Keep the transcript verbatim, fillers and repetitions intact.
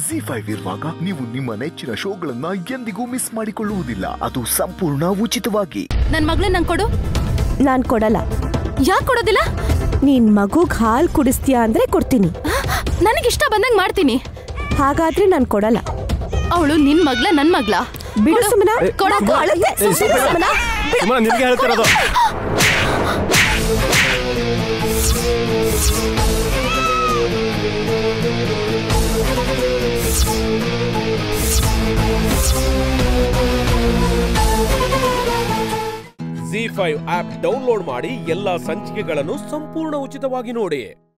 G five ಇರುವಾಗ ನೀವು ನಿಮ್ಮ ನೆಚ್ಚಿನ ಶೋಗಳನ್ನ ಎಂದಿಗೂ ಮಿಸ್ ಮಾಡಿಕೊಳ್ಳುವುದಿಲ್ಲ. ಅದು ಸಂಪೂರ್ಣ ಉಚಿತವಾಗಿ. ನನ್ ಮಗಳನ್ನ ನಂಗೆ ಕೊಡು. ನಾನ್ ಕೊಡಲ್ಲ. ಯಾಕೆ ಕೊಡೋದಿಲ್ಲ? ನೀನ್ ಮಗುಗ್ ಹಾಲ್ ಕುಡಿಸ್ತೀಯಾ ಅಂದ್ರೆ ಕೊಡ್ತೀನಿ. ನನಗಿಷ್ಟ ಬಂದಂಗ್ ಮಾಡ್ತೀನಿ. ಹಾಗಾದ್ರೆ ನಾನ್ ಕೊಡಲ್ಲ. ಅವಳು ನಿನ್ ಮಗ್ಲ ನನ್ ಮಗ್ಲ? ಬಿಡು ಸುಮನ. ನಿನ್ಗೆ ಹೇಳ್ತಿರೋದು. ಜಿ ಫೈವ್ ಆಪ್ ಡೌನ್ಲೋಡ್ ಮಾಡಿ ಎಲ್ಲಾ ಸಂಚಿಕೆಗಳನ್ನು ಸಂಪೂರ್ಣ ಉಚಿತವಾಗಿ ನೋಡಿ.